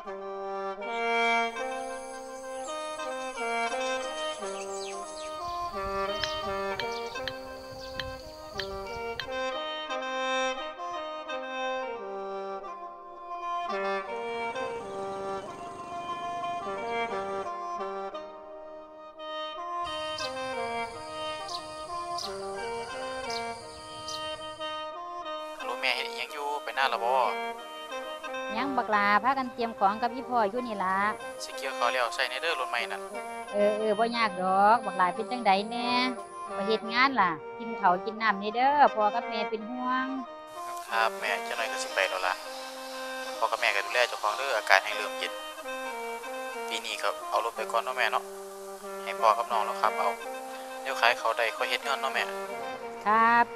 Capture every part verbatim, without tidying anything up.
แม่เห็นยังอยู่ไปหน้าละบ่ยังบักลาพากันเตรียมของกับพี่พ่ออยู่นี่ละสิเกี่ยวเขาแล้วใส่ในเด้อรถใหม่นั่นเออเออบ่ยากดอกบักลาเป็นจังไดแน่ไปเฮ็ดงานล่ะกินข้าวกินน้ำนี่เด้อพ่อกับแม่เป็นห่วงครับแม่จังได๋ก็สิไปแล้วล่ะพ่อกับแม่ก็ดูแลเจ้าของเด้ออากาศให้เริ่มเย็นปีนี้ก็เอารถไปก่อนเนาะแม่เนาะให้พ่อกับน้องเราขับเอาเดี๋ยวขายเขาได้ค่อยเฮ็ดเงินเนาะแม่ครับ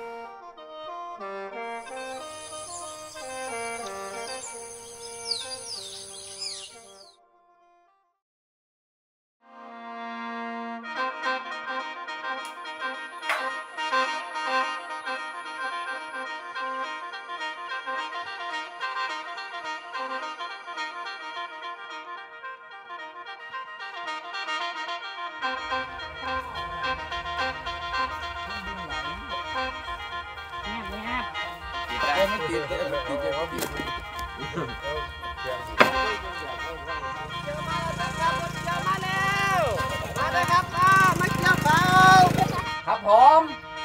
ไม่ติดเลยติดใจเขาดีเจอมาแล้วครับเจอมาแล้วมาเลยครับมาเกี่ยวเขาครับผม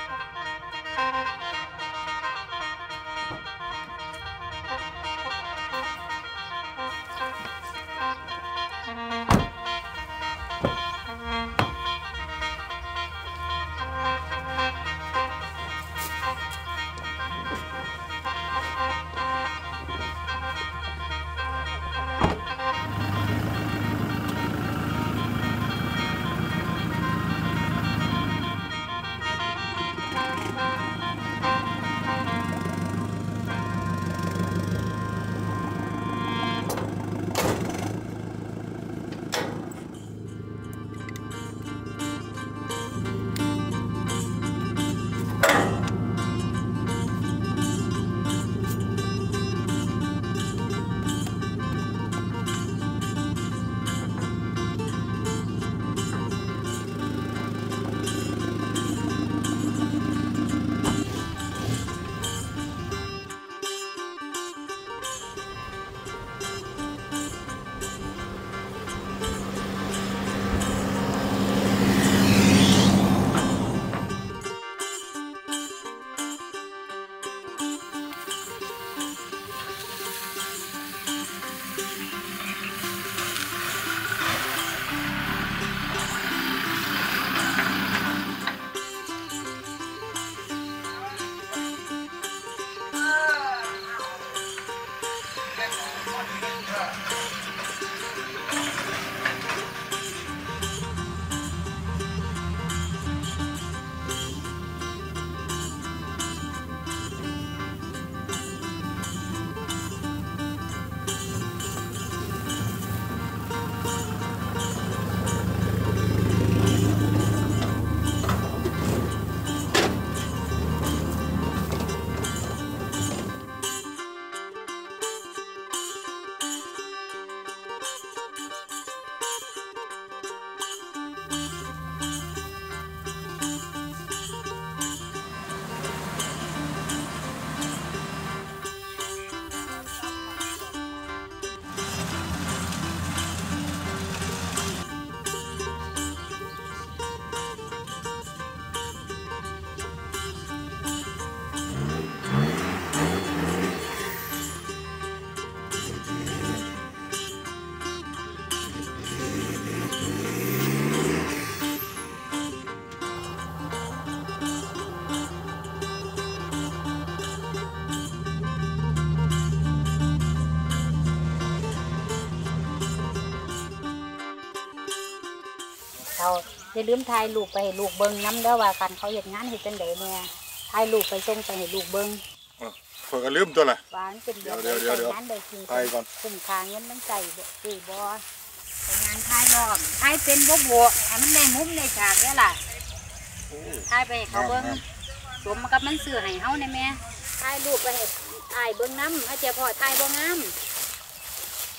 เราอย่าลืมถ่ายรูปไปให้ลูกเบิ้งน้ำเด้อว่ากันเขาเฮ็ดงานเฮ็ดจังได๋เนี่ยถ่ายรูปไปส่งไปให้ลูกเบิ้งเพิ่นก็ลืมตัวล่ะว่ามันเป็นเดี๋ยวเดี๋ยวเดี๋ยวงานได้จริงไปก่อนคุ้มค่าเงินมันใจบ่คือบ่งานถ่ายรอบถ่ายเป็นบ่บ่ให้มันได้มุมได้ฉากเด้อล่ะถ่ายไปให้เขาเบิ้งสมกับมันซื้อให้เฮาได้แม่ถ่ายรูปไปให้อ้ายเบิ้งนำถ้าเจ้าพ่อถ่ายบ่งาม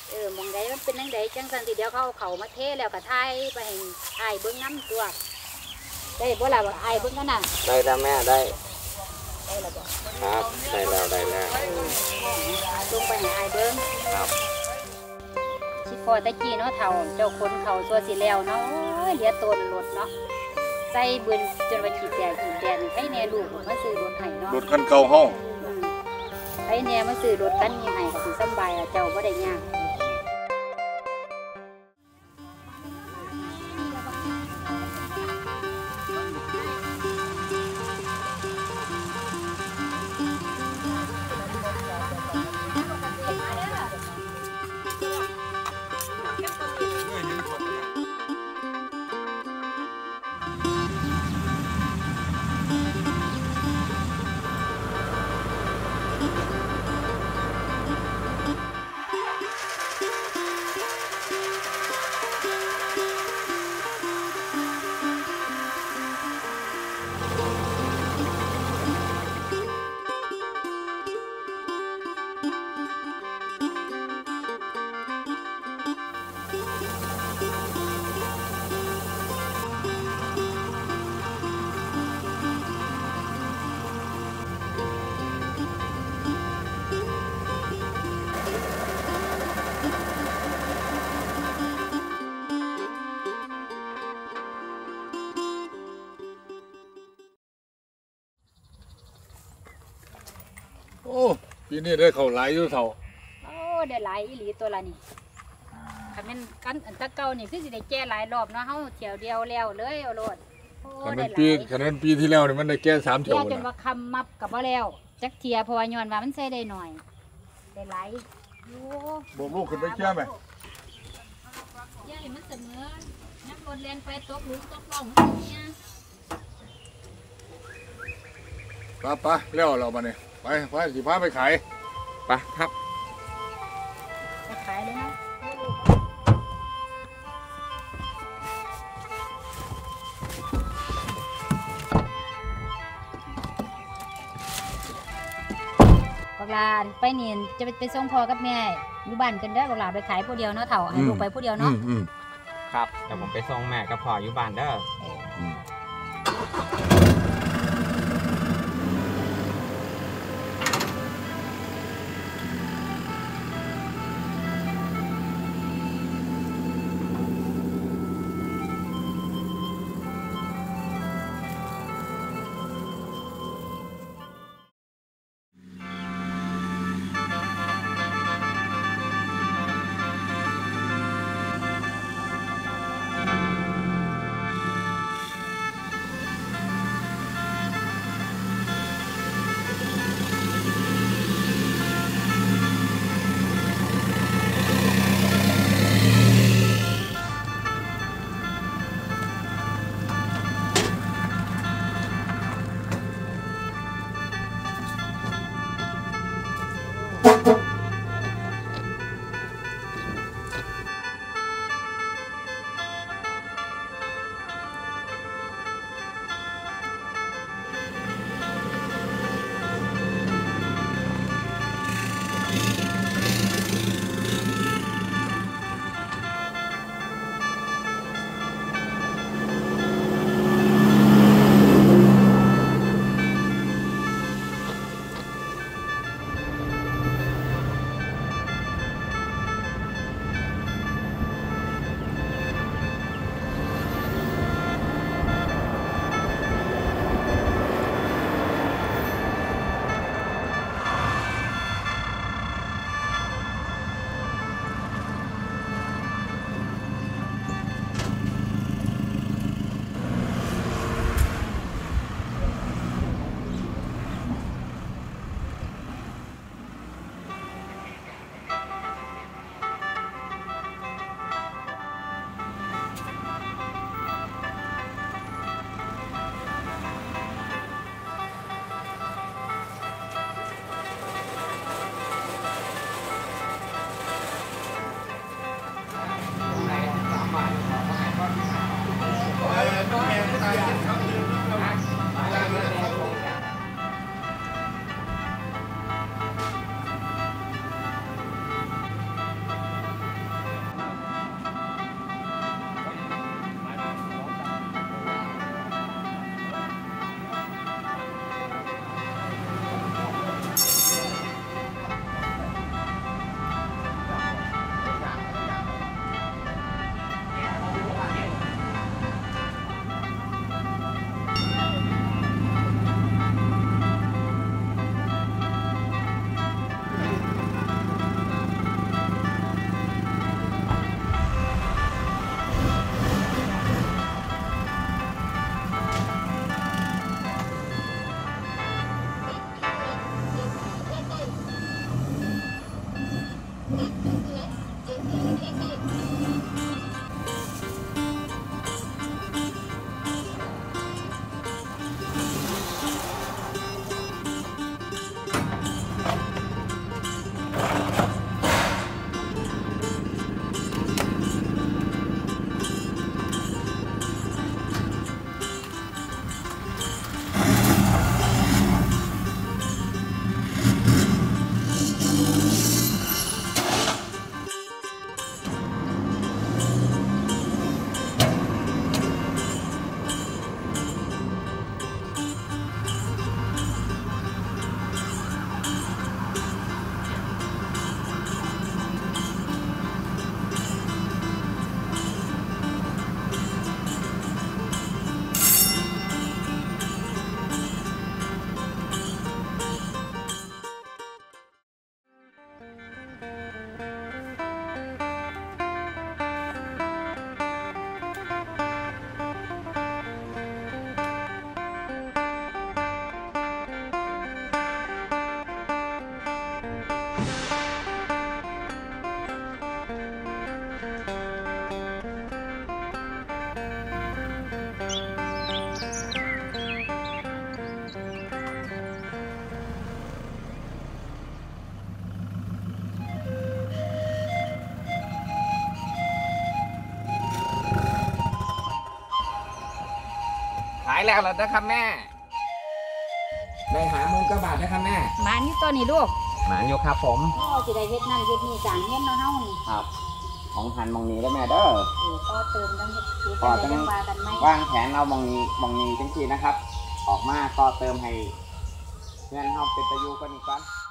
เออมองใดมันเป็นจังไดจังซั่นสิเดี๋ยวเขาเอาเขามาเทแล้วก็ถ่ายไปให้อ้ายเบิ่งน้ำตัวได้บ่ล่ะว่าอ้ายเบิ่งกันน่ะได้แล้วแม่ได้ได้แล้วบ่ครับได้แล้วได้แล้วลงไปให้อ้ายเบิ่งครับสิพอตะกี้เนาะเฒ่าเจ้าคนเขาซัวสิแล้วเนาะโอ้ยเหลือต้นรถเนาะใส่เบิ่นจนว่าขี้แตกขี้แตนให้แน่ลูกมาซื้อรถให้เนาะรถคันเก่าเฮาอืมให้แน่มาซื้อรถคันนี้ให้ก็สิสำบายอะเจ้าบ่ได้ยากโอ้ปีนี้ได้เข้าหลายอยู่เท่าโอ้ได้หลายอีหลีตัวละนี่คันแม่นกันอันตะเก่านี่คือสิได้แก้หลายรอบเนาะเฮาเที่ยวเดียวแล้วเลยเอาโลดโอ้คันได้นั้นหลาปียคันนั้นปีที่แล้วนี่มันได้แก้สามเที่ยวแก้จนนะว่าคำมับกับบ่แล้วจักเทียเพราะว่าย้อนว่ามันใส่ได้หน่อยได้หลายโอ้โบกลูกขึ้นไปแก้ไหมยายมันเสมอนักรถเรียนไปตกหลุมตกล่องเนี่ยปะปะแล้วเรามาเนี่ยไปไปสิพาไปขายไปครับไปขายเลยนะบักลาไปนี่จะไปไปส่งพ่อกับแม่อยู่บ้านกันเด้อบักลาไปขายผู้เดียวเนาะเฒ่าให้ลูกไปผู้เดียวอืเนาะมอืมครับเดี๋ยวผมไปส่งแม่กับพ่ออยู่บ้านเด้ออืมแล้วล่ะนะครับแม่ได้หาหมื่นกว่าบาทนะครับแม่หมานี่ตัวนี้ลูกหมาอยู่ครับผมพ่อสิได้เฮ็ดนั่นเฮ็ดนี่สร้างเงินเนาะเฮานี่ครับของหันมองนี้แล้วแม่เด้อเออต่อเติมทั้งเฮ็ดคือต่อจังเติได๋มจังว่ากันไหมวางแผนเรามองนี้มองนี้จังซี่นะครับ ออกมาต่อเติมให้เงินเฮาเป็นตะยูกันอีกก่อน